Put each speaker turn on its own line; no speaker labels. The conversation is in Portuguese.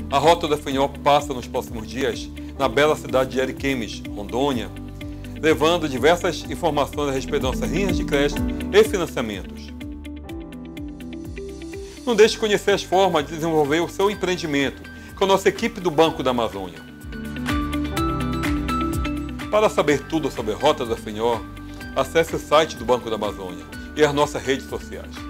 A Rota da FNO passa nos próximos dias na bela cidade de Ariquemes, Rondônia, levando diversas informações a respeito das nossas linhas de crédito e financiamentos. Não deixe de conhecer as formas de desenvolver o seu empreendimento com a nossa equipe do Banco da Amazônia. Para saber tudo sobre a Rota da FNO, acesse o site do Banco da Amazônia e as nossas redes sociais.